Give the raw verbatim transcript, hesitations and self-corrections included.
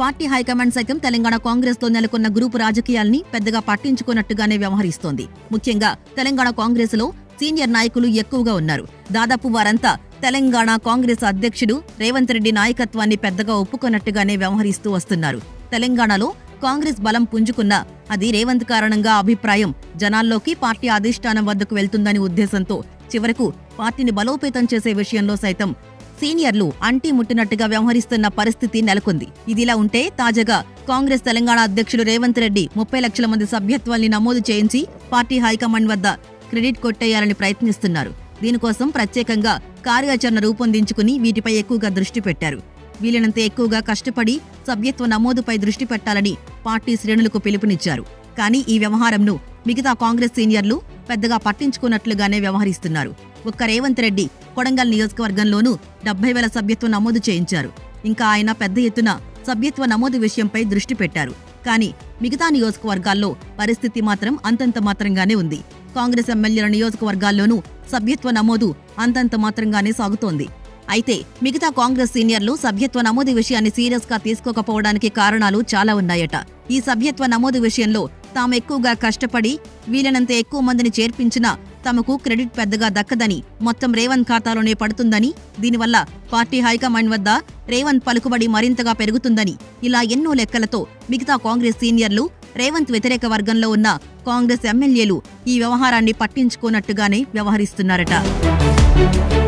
Party high command సైతం తెలంగాణ కాంగ్రెస్ లో నెలకొన్న గ్రూపు రాజకీయాల్ని పెద్దగా పట్టించుకున్నట్టుగానే వ్యవహరిస్తోంది. ముఖ్యంగా తెలంగాణ కాంగ్రెస్ లో సీనియర్ నాయకులు ఎక్కువగా ఉన్నారు. దాదాపు వారంతా తెలంగాణ కాంగ్రెస్ అధ్యక్షుడు రేవంత్ రెడ్డి నాయకత్వాన్ని పెద్దగా ఒప్పుకున్నట్టుగానే వ్యవహరిస్తూ వస్తున్నారు. తెలంగాణలో కాంగ్రెస్ బలం పుంజుకున్నా అది రేవంత్ కారణంగా అభిప్రాయం జనాల్లోకి పార్టీ అధిష్టానం వద్దకు వెళ్తుందని ఉద్దేశంతో చివరకు పార్టీని బలోపేతం చేసే విషయంలో సైతం సీనియర్లు అంటీ ముట్టినట్టుగా వ్యవహరిస్తున్న పరిస్థితి నెలకొంది. ఇదిలా ఉంటే తాజాగా కాంగ్రెస్ తెలంగాణ అధ్యక్షుడు రేవంత్ రెడ్డి ముప్పై లక్షల మంది సభ్యత్వాల్ని నమోదు చేయించి పార్టీ హైకమాండ్ వద్ద క్రెడిట్ కొట్టేయాలని ప్రయత్నిస్తున్నారు. దీనికోసం ప్రత్యేకంగా కార్యాచరణ రూపొందించుకుని వీటిపై ఎక్కువగా దృష్టి పెట్టారు. వీలైనంత ఎక్కువగా కష్టపడి సభ్యత్వ నమోదుపై దృష్టి పెట్టాలని పార్టీ శ్రేణులకు పిలుపునిచ్చారు. కానీ ఈ వ్యవహారంను మిగతా కాంగ్రెస్ సీనియర్లు పెద్దగా పట్టించుకున్నట్లుగానే వ్యవహరిస్తున్నారు. ఒక్క రేవంత్ రెడ్డి కొడంగల్ నియోజకవర్గంలోనూ డెబ్బై వేల సభ్యత్వ నమోదు చేయించారు. ఇంకా ఆయన పెద్ద ఎత్తున సభ్యత్వ నమోదు విషయంపై దృష్టి పెట్టారు. కానీ మిగతా నియోజకవర్గాల్లో పరిస్థితి మాత్రం అంతంత మాత్రంగానే ఉంది. కాంగ్రెస్ ఎమ్మెల్యేల నియోజకవర్గాల్లోనూ సభ్యత్వ నమోదు అంతంత మాత్రంగానే సాగుతోంది. అయితే మిగతా కాంగ్రెస్ సీనియర్లు సభ్యత్వ నమోదు విషయాన్ని సీరియస్ గా తీసుకోకపోవడానికి కారణాలు చాలా ఉన్నాయట. ఈ సభ్యత్వ నమోదు విషయంలో తాము ఎక్కువగా కష్టపడి వీలైనంత ఎక్కువ మందిని చేర్పించినా తమకు క్రెడిట్ పెద్దగా దక్కదని, మొత్తం రేవంత్ ఖాతాలోనే పడుతుందని, దీనివల్ల పార్టీ హైకమాండ్ వద్ద రేవంత్ పలుకుబడి మరింతగా పెరుగుతుందని ఇలా ఎన్నో లెక్కలతో మిగతా కాంగ్రెస్ సీనియర్లు రేవంత్ వ్యతిరేక వర్గంలో ఉన్న కాంగ్రెస్ ఎమ్మెల్యేలు ఈ వ్యవహారాన్ని పట్టించుకోనట్టుగానే వ్యవహరిస్తున్నారట.